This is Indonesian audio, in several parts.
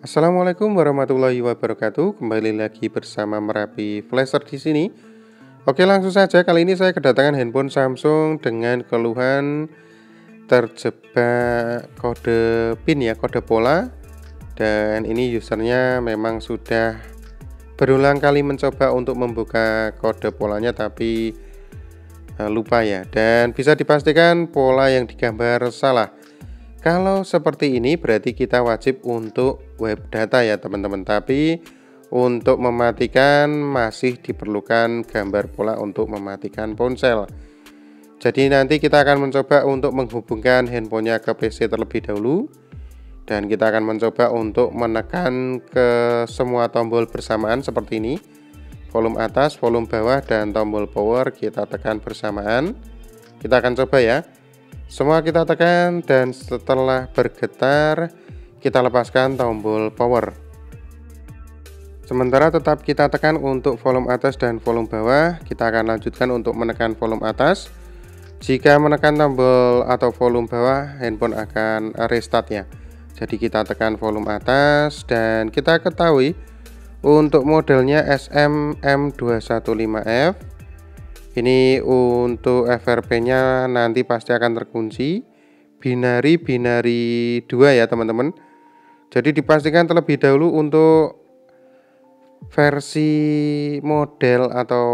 Assalamualaikum warahmatullahi wabarakatuh. Kembali lagi bersama Merapi Flasher di sini. Oke, langsung saja. Kali ini saya kedatangan handphone Samsung dengan keluhan terjebak kode PIN ya, kode pola. Dan ini usernya memang sudah berulang kali mencoba untuk membuka kode polanya tapi lupa ya. Dan bisa dipastikan pola yang digambar salah. Kalau seperti ini berarti kita wajib untuk web data ya teman-teman. Tapi untuk mematikan masih diperlukan gambar pola untuk mematikan ponsel. Jadi nanti kita akan mencoba untuk menghubungkan handphonenya ke PC terlebih dahulu. Dan kita akan mencoba untuk menekan ke semua tombol bersamaan seperti ini. Volume atas, volume bawah, dan tombol power kita tekan bersamaan. Kita akan coba ya. Semua kita tekan dan setelah bergetar kita lepaskan tombol power. Sementara tetap kita tekan untuk volume atas dan volume bawah. Kita akan lanjutkan untuk menekan volume atas. Jika menekan tombol atau volume bawah, handphone akan restart ya. Jadi kita tekan volume atas dan kita ketahui untuk modelnya SM-M215F. Ini untuk FRP-nya nanti pasti akan terkunci binari 2 ya teman-teman. Jadi dipastikan terlebih dahulu untuk versi model atau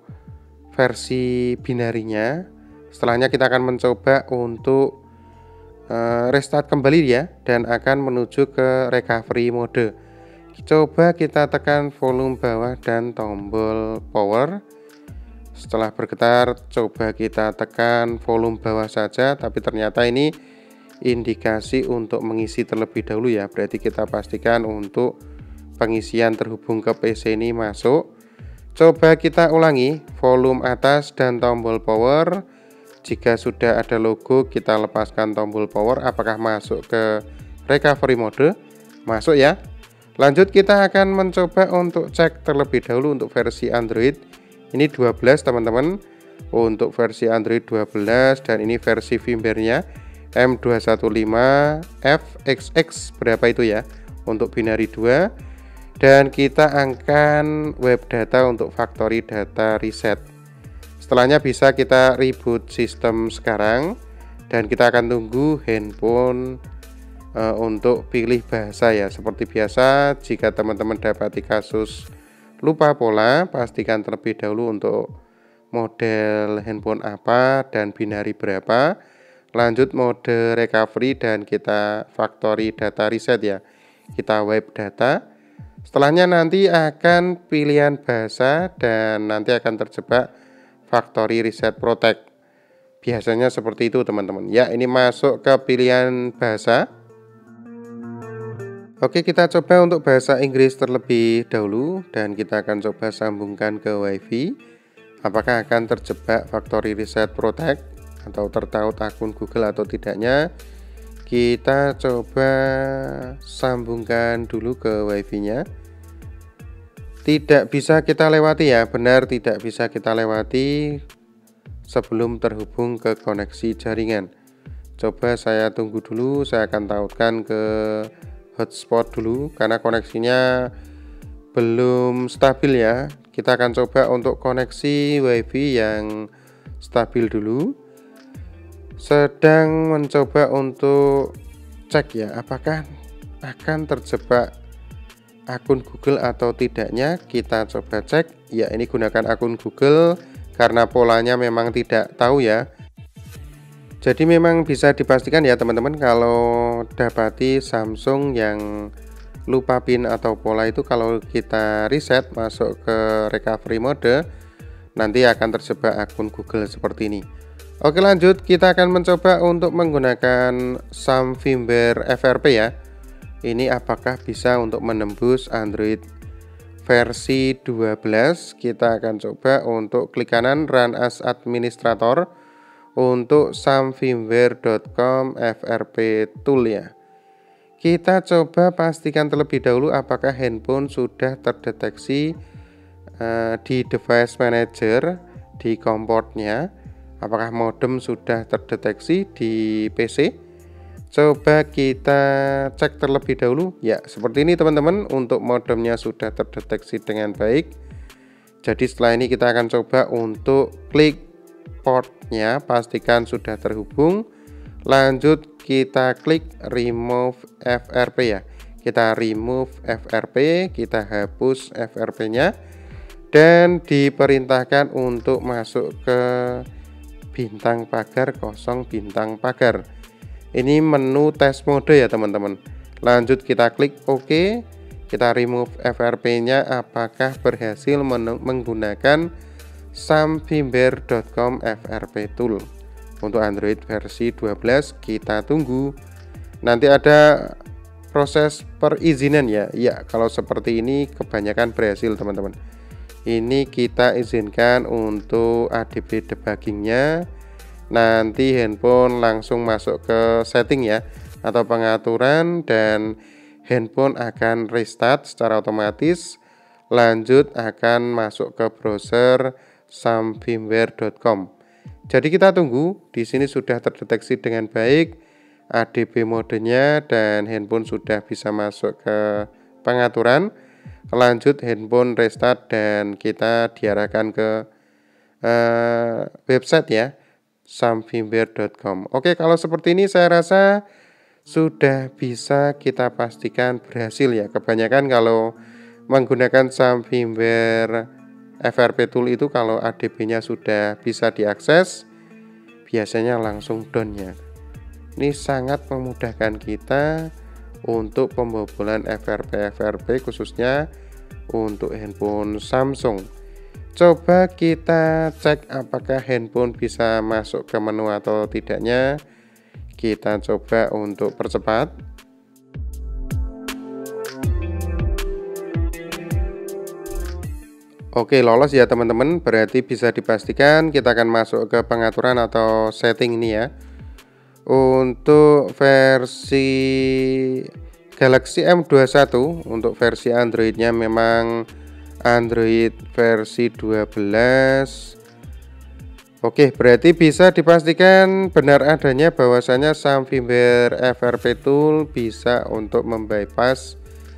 versi binarinya. Setelahnya kita akan mencoba untuk restart kembali ya dan akan menuju ke recovery mode. Coba kita tekan volume bawah dan tombol power. Setelah bergetar, coba kita tekan volume bawah saja, tapi ternyata ini indikasi untuk mengisi terlebih dahulu ya. Berarti kita pastikan untuk pengisian terhubung ke PC ini masuk. Coba kita ulangi volume atas dan tombol power. Jika sudah ada logo, kita lepaskan tombol power. Apakah masuk ke recovery mode? Masuk ya. Lanjut kita akan mencoba untuk cek terlebih dahulu untuk versi Android. Ini 12 teman-teman, untuk versi Android 12 dan ini versi firmware-nya M215FXX berapa itu ya untuk binary 2. Dan kita akan web data untuk factory data reset. Setelahnya bisa kita reboot sistem sekarang dan kita akan tunggu handphone untuk pilih bahasa ya. Seperti biasa, jika teman-teman dapati kasus lupa pola, pastikan terlebih dahulu untuk model handphone apa dan binary berapa. Lanjut mode recovery dan kita factory data reset ya. Kita web data. Setelahnya nanti akan pilihan bahasa dan nanti akan terjebak factory reset protect. Biasanya seperti itu teman-teman. Ya, ini masuk ke pilihan bahasa. Oke, kita coba untuk bahasa Inggris terlebih dahulu dan kita akan coba sambungkan ke WiFi. Apakah akan terjebak factory reset protect atau tertaut akun Google atau tidaknya? Kita coba sambungkan dulu ke WiFi-nya. Tidak bisa kita lewati ya, benar tidak bisa kita lewati sebelum terhubung ke koneksi jaringan. Coba saya tunggu dulu, saya akan tautkan ke hotspot dulu karena koneksinya belum stabil ya. Kita akan coba untuk koneksi WiFi yang stabil dulu. Sedang mencoba untuk cek ya apakah akan terjebak akun Google atau tidaknya. Kita coba cek ya, ini gunakan akun Google karena polanya memang tidak tahu ya. Jadi memang bisa dipastikan ya teman-teman, kalau dapati Samsung yang lupa PIN atau pola itu, kalau kita reset masuk ke recovery mode nanti akan terjebak akun Google seperti ini. Oke, lanjut kita akan mencoba untuk menggunakan SAM firmware FRP ya. Ini apakah bisa untuk menembus Android versi 12. Kita akan coba untuk klik kanan run as administrator untuk samfirmware.com FRP tool ya. Kita coba pastikan terlebih dahulu apakah handphone sudah terdeteksi di device manager di comportnya. Apakah modem sudah terdeteksi di PC. Coba kita cek terlebih dahulu. Ya, seperti ini teman-teman, untuk modemnya sudah terdeteksi dengan baik. Jadi setelah ini kita akan coba untuk klik portnya, pastikan sudah terhubung. Lanjut kita klik remove FRP ya. Kita remove FRP, kita hapus FRP-nya dan diperintahkan untuk masuk ke bintang pagar, kosong bintang pagar. Ini menu tes mode ya teman-teman. Lanjut kita klik OK. Kita remove FRP-nya apakah berhasil menggunakan samfirmware.com FRP tool. Untuk Android versi 12 kita tunggu. Nanti ada proses perizinan ya. Ya, kalau seperti ini kebanyakan berhasil teman-teman. Ini kita izinkan untuk ADB debuggingnya. Nanti handphone langsung masuk ke setting ya, atau pengaturan, dan handphone akan restart secara otomatis. Lanjut akan masuk ke browser samfirmware.com. Jadi kita tunggu. Di sini sudah terdeteksi dengan baik ADB modenya dan handphone sudah bisa masuk ke pengaturan. Lanjut handphone restart dan kita diarahkan ke website ya, samfirmware.com. Oke, kalau seperti ini saya rasa sudah bisa kita pastikan berhasil ya. Kebanyakan kalau menggunakan samfirmware FRP tool itu, kalau ADB-nya sudah bisa diakses, biasanya langsung down ya. Ini sangat memudahkan kita untuk pembobolan FRP khususnya untuk handphone Samsung. Coba kita cek apakah handphone bisa masuk ke menu atau tidaknya. Kita coba untuk percepat. Oke, lolos ya teman-teman. Berarti bisa dipastikan kita akan masuk ke pengaturan atau setting ini ya. Untuk versi Galaxy M21, untuk versi Androidnya memang Android versi 12. Oke, berarti bisa dipastikan benar adanya bahwasanya samfirmware FRP tool bisa untuk membypass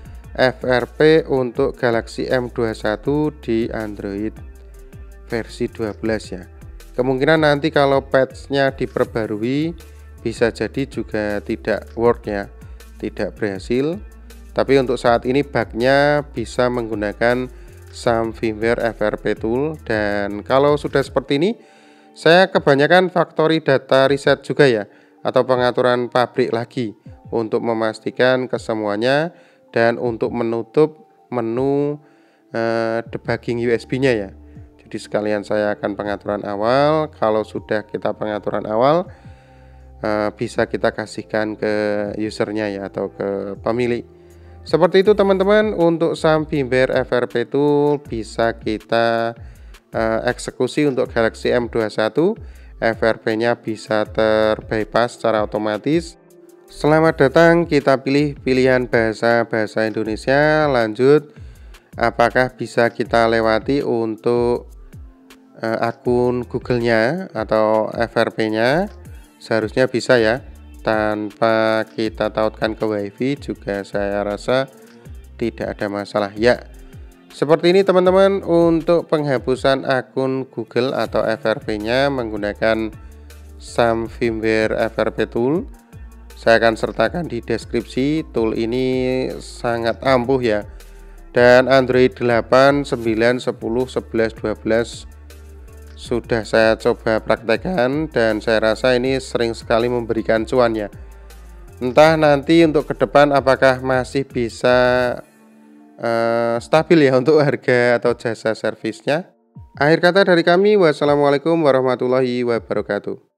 FRP untuk Galaxy M21 di Android versi 12 ya. Kemungkinan nanti kalau patch-nya diperbarui bisa jadi juga tidak work ya, tidak berhasil. Tapi untuk saat ini bugnya bisa menggunakan samfirmware FRP tool. Dan kalau sudah seperti ini, saya kebanyakan factory data reset juga ya, atau pengaturan pabrik lagi untuk memastikan kesemuanya dan untuk menutup menu debugging USB-nya ya. Jadi sekalian saya akan pengaturan awal. Kalau sudah kita pengaturan awal, bisa kita kasihkan ke usernya ya, atau ke pemilik. Seperti itu teman-teman, untuk samfirmware FRP tool bisa kita eksekusi untuk Galaxy M21. FRP-nya bisa terbypass secara otomatis. Selamat datang, kita pilih pilihan bahasa Indonesia. Lanjut, apakah bisa kita lewati untuk akun Google-nya atau FRP-nya? Seharusnya bisa ya, tanpa kita tautkan ke WiFi juga saya rasa tidak ada masalah ya. Seperti ini teman-teman, untuk penghapusan akun Google atau FRP-nya menggunakan samfirmware FRP tool. Saya akan sertakan di deskripsi. Tool ini sangat ampuh ya. Dan Android 8, 9, 10, 11, 12 sudah saya coba praktekkan dan saya rasa ini sering sekali memberikan cuan ya. Entah nanti untuk ke depan apakah masih bisa stabil ya untuk harga atau jasa servisnya. Akhir kata dari kami, wassalamualaikum warahmatullahi wabarakatuh.